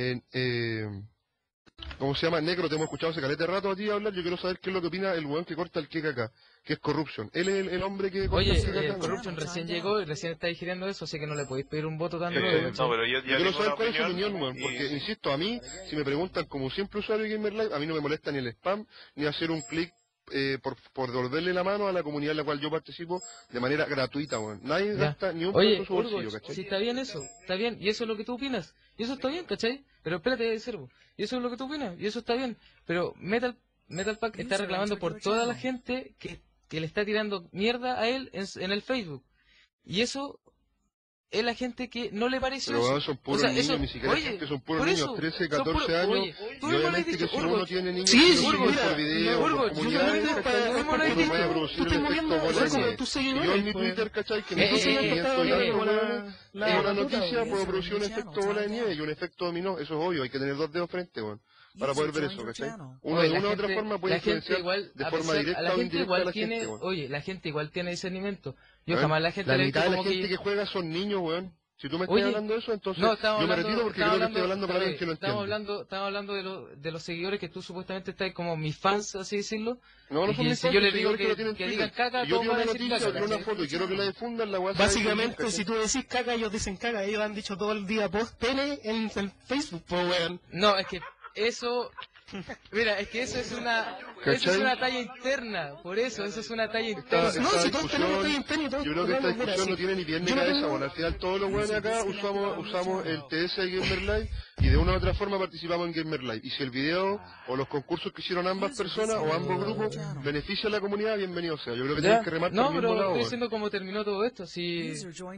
¿cómo se llama? Negro, te hemos escuchado hace caleta de rato a ti hablar. Yo quiero saber qué es lo que opina el weón que corta el cake acá, que es Corruption. Él es el hombre que corta Oye, el cake acá. Corruption recién llegó y recién está digiriendo eso, así que no le podéis pedir un voto tan duro. No, pero yo Yo quiero tengo saber una cuál es su opinión opinión, weón, y- porque, insisto, a mí, si me preguntan como simple usuario de GamerLife, a mí no me molesta ni el spam, ni hacer un clic por devolverle la mano a la comunidad en la cual yo participo de manera gratuita, weón. Nadie Ya. gasta ni un Oye, peso en su bolsillo, Urboch, ¿cachai? si está bien eso, está bien, y eso es lo que tú opinas, y eso está bien, ¿cachai? Pero espérate, Servo, y eso es lo que tú opinas, y eso está bien, pero Metal Pack está reclamando por toda la gente que le está tirando mierda a él en el Facebook, y eso es la gente que no le pareció Pero eso. weón, son puros O sea, niños, eso- ni siquiera oye, gente, son puros por niños, eso, 13, son 14 puros- años, oye, y tú mismo le has obviamente dicho, que si uno Urboch, tiene niños Sí, que sí, lo siguen mira, por video, por Urboch, comunidades, tú ¿cachai? mismo lo has Uno dicho, puede tú producir estás el moviendo efecto bola de como nieve. tus Si yo en seguidores, mi pues. Twitter, ¿cachai? Que Eh, me eh, sigue eh, 500 eh, y algo, como weón, la es una puta, noticia, weón. puedo producir un efecto bola de nieve y un efecto dominó, eso es obvio, hay que tener dos dedos frente, weón, para poder ver eso, ¿cachai? Uno Oye, de la una u otra gente- forma puede la gente influenciar igual, de a forma pesar- directa la o gente indirecta a igual la tiene, gente, weón. oye, la gente igual tiene discernimiento. Yo Weón, jamás la gente la le he mitad visto de la como gente que juega son niños, weón. Si tú me estás Oye, hablando de eso, entonces no, estamos yo me hablando, retiro porque estamos creo que estoy hablando para oye, alguien que no estamos entiende. estamos hablando de los seguidores que tú supuestamente estás como mis fans, así decirlo. No, no y son que mis si fans, yo les son digo seguidores que lo tienen que en digan Twitter. caca, Si yo todos tiro van a una decir noticia o caca. tiro una ¿cachai? foto y quiero que la difundan, la weá se va a difundir, Básicamente, ¿cachai? si tú decís caca, ellos dicen caca. Ellos han dicho todo el día post pene en Facebook, pues, weón. No, es que eso... Mira, es que eso es una ¿Cachai? talla interna, por eso es una talla Esta interna. si todos tenemos talla discusión, interna y todos yo creo que esta podemos ver discusión así. no tiene ni pie ni Yo no cabeza, tengo- bueno, al final todos los weones acá usamos el TS de GamerLife y de una u otra forma participamos en GamerLife. Y si el video o los concursos que hicieron ambas personas o ambos grupos beneficia a la comunidad, bienvenido sea. Yo creo que Ya. tienen que remar por No, el mismo pero lado, estoy weón. diciendo cómo terminó todo esto. Si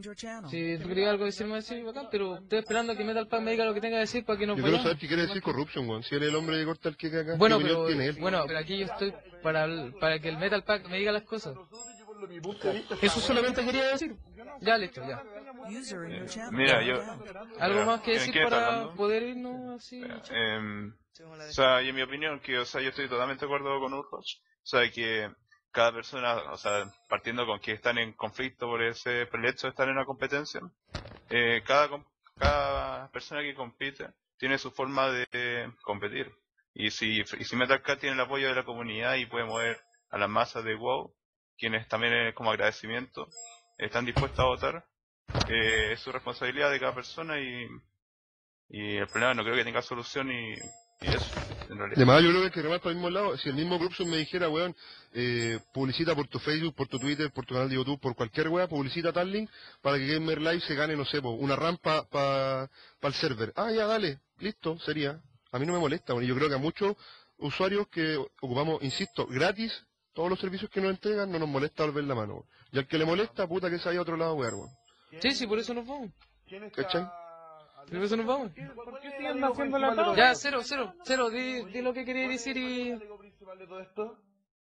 tú querías algo decirme así, bacán, pero estoy esperando a que Metal Pack me diga lo que tenga que decir para que nos Yo quiero vayamos. saber qué quiere decir Corruption, weón. Si él es el hombre que corta el cake acá, Bueno, ¿qué opinión pero, tiene él? bueno, pero aquí yo estoy para que el Metal Pack me diga las cosas. Eso solamente quería decir. Ya, listo, ya. Mira, yo... ¿Algo Mira, más que decir ¿quién está para hablando? poder irnos así? O sea, y en mi opinión, que, o sea, yo estoy totalmente de acuerdo con Urboch. O sea, que cada persona, o sea, partiendo con que están en conflicto por el hecho de estar en una competencia, cada persona que compite tiene su forma de competir. Y si Metal Cat tiene el apoyo de la comunidad y puede mover a las masas de WoW, quienes también como agradecimiento están dispuestos a votar, es su responsabilidad de cada persona y el problema no creo que tenga solución y eso, en realidad. Además, yo creo que hay que remar para el mismo lado. Si el mismo Corruption me dijera, weón, publicita por tu Facebook, por tu Twitter, por tu canal de YouTube, por cualquier weá, publicita tal link para que GamerLife se gane, no sé, una rampa para el server. Ah, ya, dale, listo, sería. A mí no me molesta, weón. Y yo creo que a muchos usuarios que ocupamos, insisto, gratis, todos los servicios que nos entregan, no nos molesta volver la mano, weón. Y al que le molesta, puta que se vaya a otro lado, weón. Sí, por eso nos vamos. ¿Cachai? Por eso nos vamos. ¿Por qué siguen haciendo la tabla? Ya, cero, di lo que quería decir y...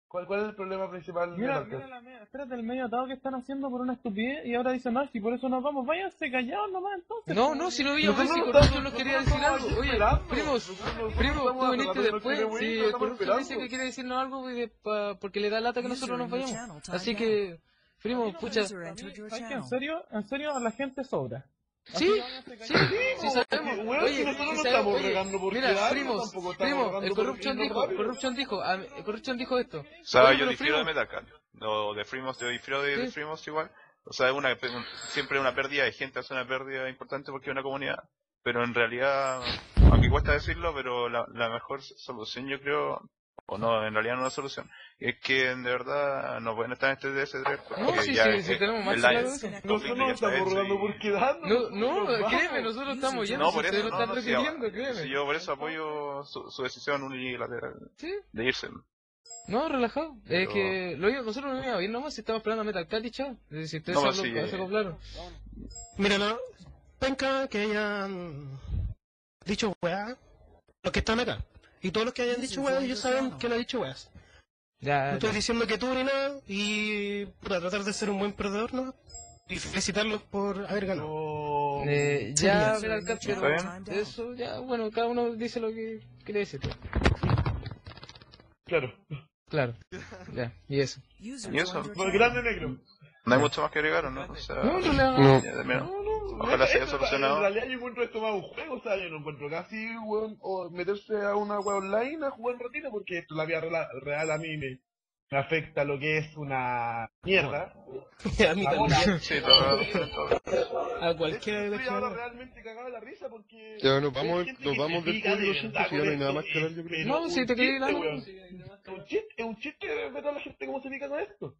¿Cuál es el problema principal de Mira, Metalcast? espérate, el medio atado que están haciendo por una estupidez y ahora dicen, no, si por eso nos vamos, váyanse callados nomás entonces. No, si no veíamos Nosotros si no Corruption estamos- nos quería nosotros decir algo. estamos Oye, esperando. primos, Nosotros tú estamos viniste tratando de después. no Si querer el ir, Corruption estamos dice que esperando. quiere decirnos algo porque le da lata que nosotros nos vayamos. Así que, primo, pucha. ¿Sabes que en serio a la gente sobra? Sí, sí sabemos. Weón, Oye, si nosotros no ¿sabes? estamos Oye, regando por mira, quedarnos, primos, tampoco estamos regando el por Corruption irnos dijo, rápido. Corruption dijo esto. O sea, Oye, yo pero difiero de Primos, Metalcard. O de Freemos, yo difiero de Freemos igual. O sea, siempre una pérdida de gente hace una pérdida importante porque es una comunidad. Pero en realidad, aunque cuesta decirlo, pero la mejor solución yo creo, o no, en realidad no es una solución, es que de verdad no pueden estar en este DS3 porque No, sí, ya sí, tenemos más el claro live eso. conflicto ya está hecho regando y- por quedarnos. No, créeme, nosotros estamos yendo, No, si por ustedes eso lo están no, sí, repitiendo, créeme. sí, yo por eso apoyo su decisión unilateral Sí. de irse. No, relajado. Es Pero- que nosotros no íbamos bien nomás si estamos esperando a Metal Cat y chao. Si ustedes No, se sí, acoplaron. Mira, no, penca que hayan dicho weá, los que están acá. Y todos los que hayan dicho weá, ellos saben que no han dicho weas. Ya, No estoy diciendo que tú ni nada, y para tratar de ser un buen perdedor, ¿no? Y felicitarlos por haber ganado. Ya, Sí, Metal Cat, ¿está pero bien? eso, ya, bueno, cada uno dice lo que quiere decir. Claro. Claro, ya, y eso. Y eso. Por grande negro. No hay mucho más que agregar, ¿o no? O sea, No, ya de menos. Ojalá Esto, se haya solucionado. En realidad yo encuentro esto más un juego, o sea, yo no encuentro casi, weón, o meterse a una weón online a jugar un ratito, porque esto, la vida real a mí me afecta lo que es una mierda. A mí también. Sí, todo. A cualquiera de los Estoy ahora realmente cagado de la risa porque... Ya, nos vamos, hay gente nos que vamos se del pica de código 100, verdad si ya no hay con nada esto, más que hablar, yo creo. pero No, un si te quería ir chiste, dando. weón. Es un chiste ver a la gente cómo se pica con esto.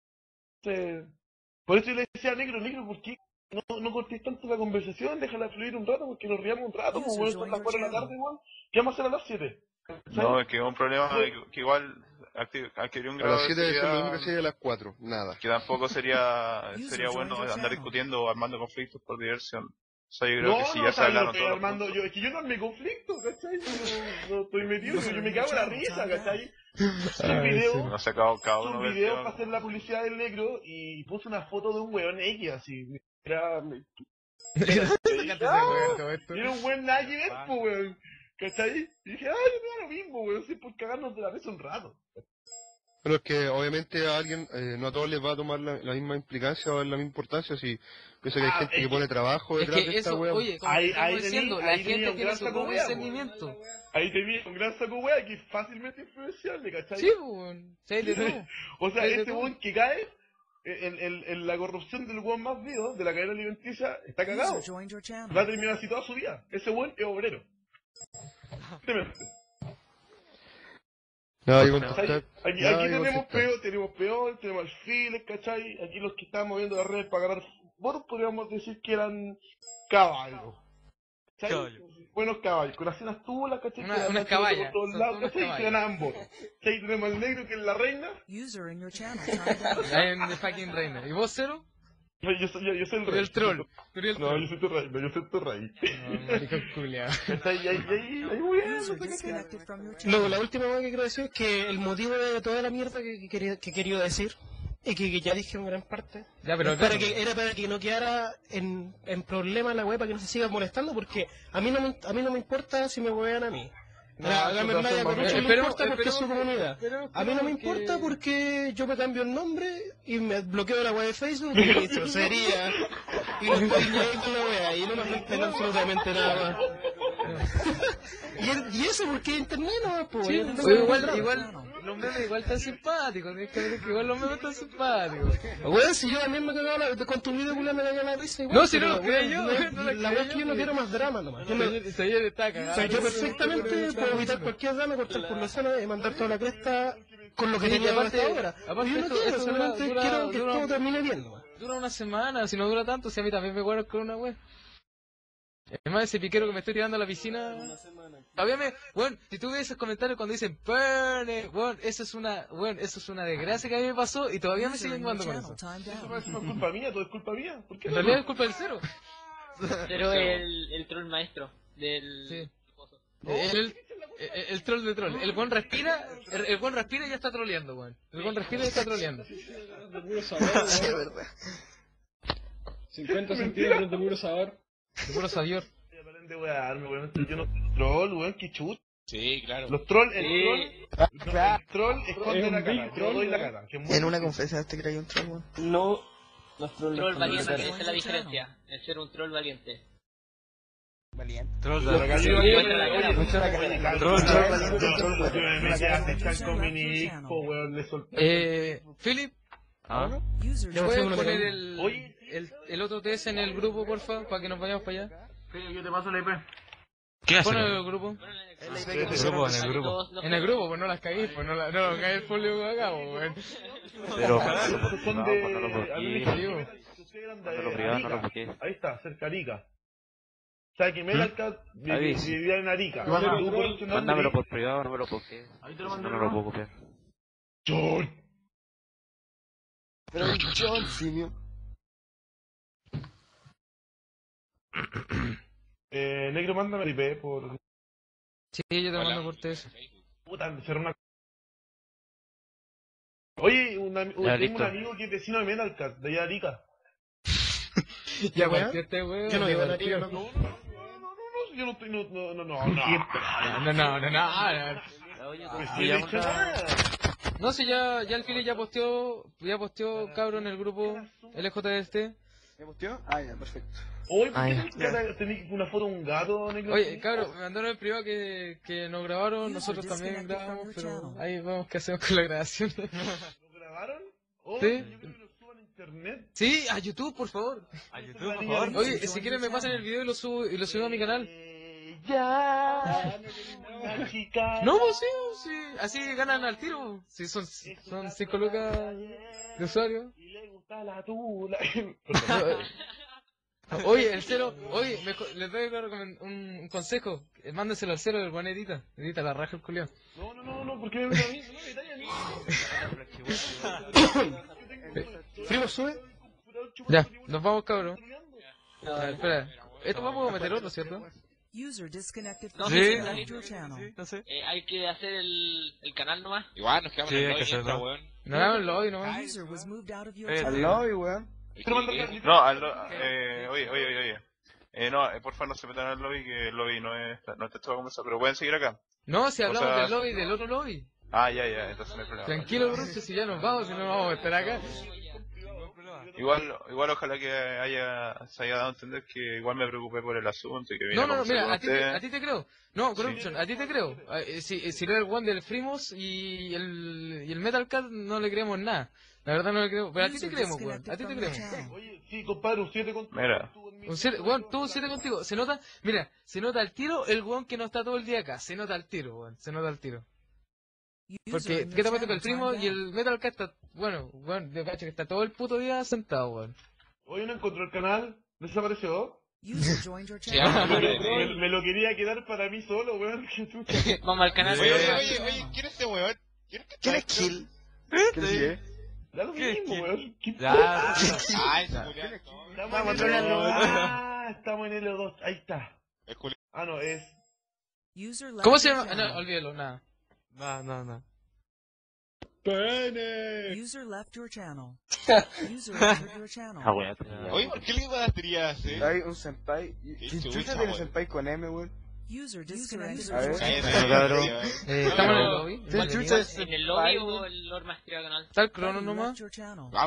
Por eso yo le decía a Negro, ¿por qué no cortes tanto la conversación? Déjala fluir un rato, porque nos riamos un rato, como bueno, son las 4 de la tarde, weón. ¿Qué vamos a hacer a las 7? No, es que es un problema que igual adquirió un A grado las de 7 debe ser lo seriedad mismo que sea a las 4, nada. que tampoco sería bueno andar discutiendo o armando conflictos por diversión. O sea, yo creo que si ya se hablaron todos los puntos. Es que yo no armé conflicto, ¿cachai? No estoy metido, yo me cago en la risa, ¿cachai? Un video, No sé, cada uno ve un el video tema. para hacer la publicidad del negro y puse una foto de un weón X así. Era un weón nada que ver, po, weón. ¿Cachai? Y dije, ay, no lo mismo, weón, sí, por cagarnos de la risa un rato. Pero es que obviamente a alguien, no a todos les va a tomar la misma implicancia o la misma importancia. Si pienso que hay gente que pone trabajo Es detrás que de esta eso, wea. oye, como Ahí estamos diciendo, la ahí tenía gente un tiene gran su saco propio wea, po. discernimiento. Ahí tenía un gran saco wea que es fácilmente influenciable, ¿cachai? Sí, weón. Sí, hay de todo. O sea, Hay de este todo. weón que cae en la corrupción del weón más vivo, de la cadena alimenticia, está cagado. Va a terminar así toda su vida. Ese weón es obrero. Nada, hay ¿Cachai? Aquí nada, tenemos peor, tenemos alfiles, ¿cachai? Aquí los que estaban moviendo las redes para ganar votos podríamos decir que eran caballos. ¿Cachai? Buenos caballos, con las cenas tulas, ¿cachai? Unas Que andaban caballas, por todos son lados, unas ¿cachai? Y que caballas. ganaban votos. ¿Cachai? Tenemos al negro que es la reina. I'm the fucking reina. ¿Y vos, Cero? Yo soy el Tú rey. eres el troll. Tú eres el No, troll. yo soy tu rey, yo soy tu rey. No, maricón culiao. ¿Cachai? Ahí muy bien. Luego, la última cosa que quiero decir es que el motivo de toda la mierda que quería decir, y que ya dije en gran parte, Ya, pero es era para que no quedara en problema la web, para que no se siga molestando, porque a mí no me importa si me huevean a mí. A la Mermaya Corruption no me importa porque es su comunidad. A mí no me importa porque yo me cambio el nombre y me bloqueo la web de Facebook y listo, sería. Y no estoy ni ahí con la wea y no me afecta en absolutamente nada más. y eso porque internet no, pues. Sí, igual, los memes igual están simpáticos, tienes que ver que igual los memes están simpáticos. Weón, si yo también me cagaba con tu video culiao me cagaba la risa igual. No, si no lo pero, creo weón, yo, no lo la creo verdad es que yo no quiero más drama nomás. Yo está cagado. o sea, yo perfectamente puedo evitar cualquier drama, cortar por la zona y mandar toda la cresta con lo que tenía hasta ahora. Aparte Yo no quiero, solamente quiero que todo termine bien nomás. Dura una semana, si no dura tanto, si a mí también me guardo con una web. Además, ese piquero que me estoy tirando a la piscina. Todavía bueno, si tú ves esos comentarios cuando dicen burn it, bueno, eso es una desgracia que a mí me pasó y todavía me siguen jugando con eso. Eso no es culpa mía, todo es culpa mía. ¿Por qué En realidad es culpa del Cero. Pero el troll maestro del... Sí. El troll de troll. El buen respira, el buen respira y ya está troleando, weón. El buen respira y ya está troleando. De puro sabor, Sí, es verdad. 50 centímetros de puro sabor. De puro sabor. Yo no soy troll, weón, que chut. Sí, claro. Los troll, Sí. el troll esconde Es la un cara. big Yo troll, doy la weón. cara. En una conferencia te creí un troll, weón. No. Los trolls Troll con valiente, cara. esa es la diferencia. El ser un troll valiente. Valiente. Troll Pero acá yo Troll me metí a pescar con mi hijo, weón, le solté. Philip, ¿Ah? ¿me puedes poner el otro TS en el grupo, porfa, para que nos vayamos para allá? Sí, yo te paso la IP. ¿Qué hace? Pon el grupo. En el grupo. En el grupo, pues no las caguéis, pues no cagué el folio acá, weón. Pero, Son no, de... pues no lo bloquees. Mándalo privado, no lo bloquees. Ahí está, cerca de Arica. O sea que Metalcat Avis. vivía en Arica. Mándamelo por privado, no me lo bloquees. Ahí te lo No, mandé. no lo puedo copiar. John. Pero John, simio. Negro, mándame el IP por... Sí, yo te mando por TS. Puta, cerró una... Oye, tengo un amigo que es vecino de Metalcat, de allá de Arica. Ya, weón. weón. Yo no vivo en Arica, No, loco. yo no estoy... No. No. Pues sí, de hecho, No, si ya el Philip ya posteó cabrón en el grupo LJDST. ¿Me posteó? Ah, ya, perfecto. Oye, ¿por qué tenés una foto de un gato, Negro? Oye, cabrón, me mandaron en privado que nos grabaron, nosotros también grabamos, pero ahí vemos qué hacemos con la grabación. ¿Lo grabaron? Oh, ¿Sí? Yo creo que lo suban a internet. Sí, a YouTube, por favor. A YouTube, por favor. Oye, si quieren me pasan el video y lo subo a mi canal. Ya, una chica. No, pues sí, así ganan al tiro. Sí, son 5 lucas de usuario. Y le gusta la tula. Oye, el cero, les doy un consejo. Mándenselo al cero del buen edita la raja el culiao. No, ¿por qué me a mí? Primo, sube. Ya, nos vamos, cabrón. A ver, espera. Esto vamos a meter otro, ¿cierto? User disconnected No, from sí, your channel. No sé. hay que hacer el canal nomás. Igual nos quedamos Sí, en el hay que lobby esta, hacerlo. weón. No hagamos el lobby nomás. User was moved out of your Al channel. Al lobby, weón. No, oye. Porfa no se metan al lobby, que el lobby no está todo comenzado, pero pueden seguir acá. No, si hablamos O sea, del lobby, del otro lobby. Ah, ya, entonces no hay problema. Tranquilo, Bruce, si ya nos vamos, si no vamos a estar acá. Igual ojalá que se haya dado a entender que igual me preocupé por el asunto y que vine No, a conversar mira, con a ti ustedes. te creo. No, Corruption, a ti te creo. Si era el one del Frimos y el Metal Cat no le creemos nada. La verdad no le creemos, pero a ti te creemos, weón. A ti te creemos. Oye, sí, compadre, un 7 contigo. Mira. Weón, tuvo 7 contigo. Se nota al tiro el weón que no está todo el día acá. Se nota al tiro, weón. Se nota al tiro. Porque, ¿qué te pasa con el Primo y el Metal Cat está, bueno, de cacho que está todo el puto día sentado, weón. Hoy no encontró el canal, desapareció. User joined your channel. Me lo quería quedar para mí solo, weón. Qué chucha. Vamos al canal. Oye, ¿quién es ese weón? ¿Quién es Kill? ¿Quién es? Da lo mismo, weón. Ya. Ay, se murió. Estamos en el L2. Ahí está. Ah, no, es... User left ¿Cómo se your llama? channel. No, olvídalo, nada. No. User left your channel. User entered your channel. Ah, weón. Oye, ¿por qué le gustaría hacer? Hay un senpai. ¿Quién chucha tiene senpai con M, weón? User disconnected. A ver. Estamos en el lobby. ¿En el lobby o el Lord Maestría canal? Está el crono nomás.